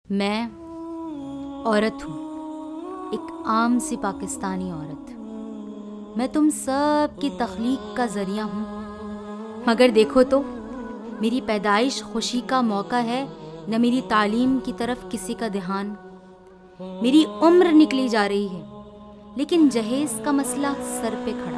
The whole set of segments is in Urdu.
میں عورت ہوں، ایک عام سی پاکستانی عورت۔ میں تم سب کی تخلیق کا ذریعہ ہوں، مگر دیکھو تو میری پیدائش خوشی کا موقع ہے، نہ میری تعلیم کی طرف کسی کا دھیان۔ میری عمر نکلی جا رہی ہے لیکن جہیز کا مسئلہ سر پہ کھڑا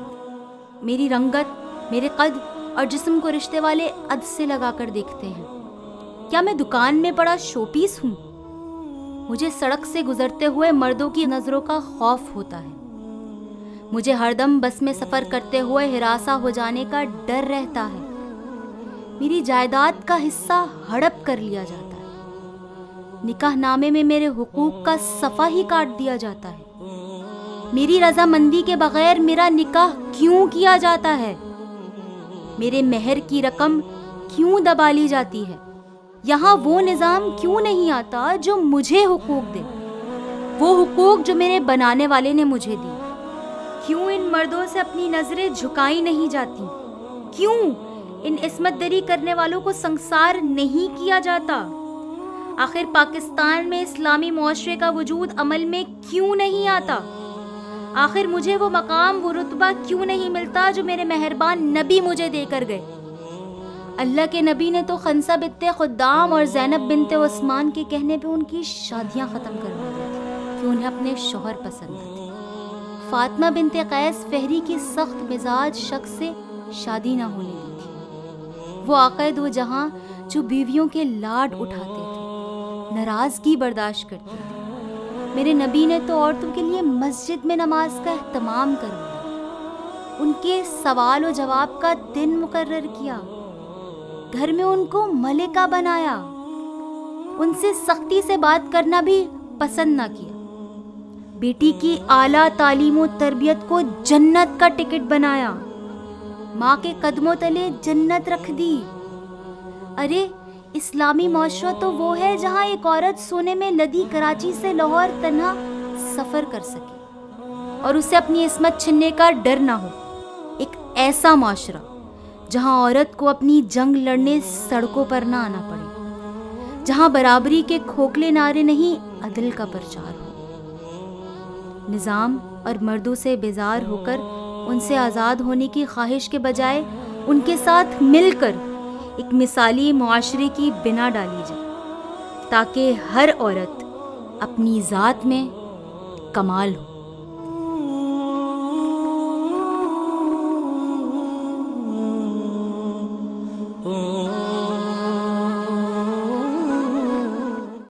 ہے۔ میری رنگت، میرے قد اور جسم کو رشتے والے عد سے لگا کر دیکھتے ہیں۔ کیا میں دکان میں پڑا شو پیس ہوں؟ مجھے سڑک سے گزرتے ہوئے مردوں کی نظروں کا خوف ہوتا ہے۔ مجھے ہر دم بس میں سفر کرتے ہوئے ہراساں ہو جانے کا ڈر رہتا ہے۔ میری جائیداد کا حصہ ہڑپ کر لیا جاتا ہے۔ نکاح نامے میں میرے حقوق کا صفحہ ہی کاٹ دیا جاتا ہے۔ میری رضامندی کے بغیر میرا نکاح کیوں کیا جاتا ہے؟ میرے مہر کی رقم کیوں دبا لی جاتی ہے؟ یہاں وہ نظام کیوں نہیں آتا جو مجھے حقوق دے، وہ حقوق جو میرے بنانے والے نے مجھے دی؟ کیوں ان مردوں سے اپنی نظریں جھکائی نہیں جاتی؟ کیوں ان عصمت دری کرنے والوں کو سنسار نہیں کیا جاتا؟ آخر پاکستان میں اسلامی معاشرے کا وجود عمل میں کیوں نہیں آتا؟ آخر مجھے وہ مقام، وہ رتبہ کیوں نہیں ملتا جو میرے مہربان نبی مجھے دے کر گئے؟ اللہ کے نبی نے تو خنسہ بنت خدام اور زینب بنت عثمان کے کہنے پہ ان کی شادیاں ختم کروا دی تھی کہ انہیں اپنے شوہر پسند نہ تھے۔ فاطمہ بنت قیس فہری کی سخت مزاج شخص سے شادی نہ ہونے دی تھی۔ وہ آقا دو جہاں جو بیویوں کے لاڈ اٹھاتے تھے، ناراضگی برداشت کرتے تھے۔ میرے نبی نے تو عورتوں کے لیے مسجد میں نماز کا اہتمام کروایا، ان کے سوال و جواب کا دن مقرر کیا، گھر میں ان کو ملکہ بنایا، ان سے سختی سے بات کرنا بھی پسند نہ کیا، بیٹی کی اعلیٰ تعلیم و تربیت کو جنت کا ٹکٹ بنایا، ماں کے قدموں تلے جنت رکھ دی۔ ارے اسلامی معاشرہ تو وہ ہے جہاں ایک عورت سونے میں لدی کراچی سے لاہور تنہا سفر کر سکے اور اسے اپنی عصمت چھننے کا ڈر نہ ہو۔ ایک ایسا معاشرہ جہاں عورت کو اپنی جنگ لڑنے سڑکوں پر نہ آنا پڑے، جہاں برابری کے کھوکھلے نعرے نہیں عدل کا پرچار ہو۔ نظام اور مردوں سے بیزار ہو کر ان سے آزاد ہونے کی خواہش کے بجائے ان کے ساتھ مل کر ایک مثالی معاشرے کی بنا ڈالی جائے تاکہ ہر عورت اپنی ذات میں کمال ہو۔